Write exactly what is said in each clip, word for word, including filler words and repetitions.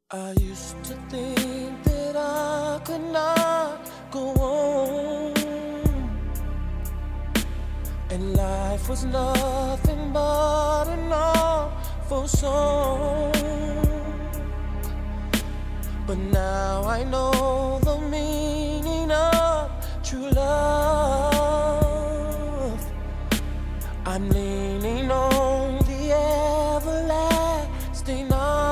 I used to think that I could not go on, and life was nothing but an awful song. But now I know the meaning of true love. I'm leaning on the everlasting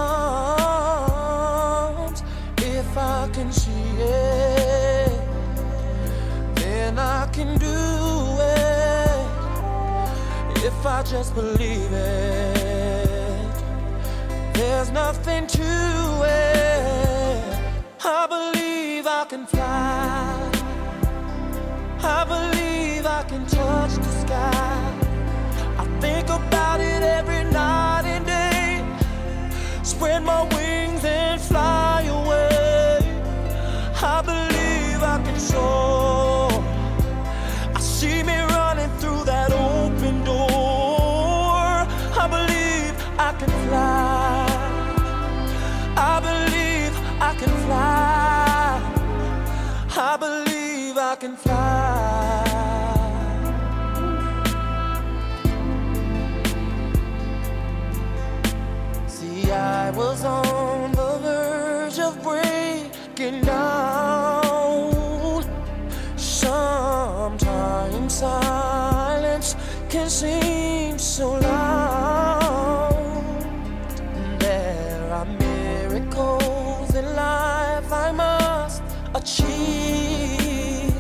arms. If I can see it, then I can do it. If I just believe it, there's nothing to it. I believe I can fly. I believe I can touch the sky. I think about it every night and day. Spread my wings and fly away. I believe I can soar. I see me running through that open door. I believe I can fly. I believe I can fly. I believe I can fly. See, I was on the verge of breaking down. Sometimes silence can seem so loud. There are miracles in life I must achieve,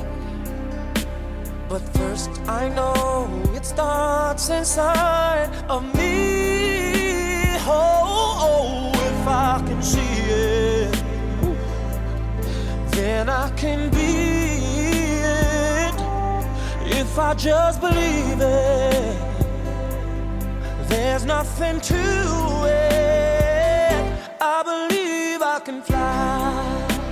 but first I know it starts inside of me. Oh, oh, if I can see it, then I can be it. If I just believe it, there's nothing to it. I believe I can fly.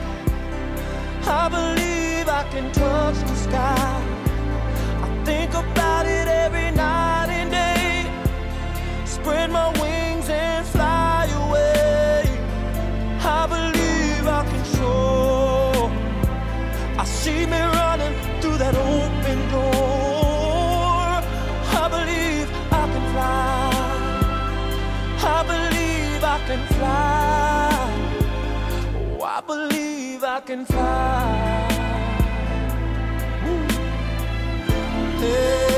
I believe I can touch the sky. I think about it every night and day. Spread my wings and fly away. I believe I can soar. I see me running through that open door. I believe I can fly. I believe I can fly. Oh, I believe I can fly. Woo. Yeah.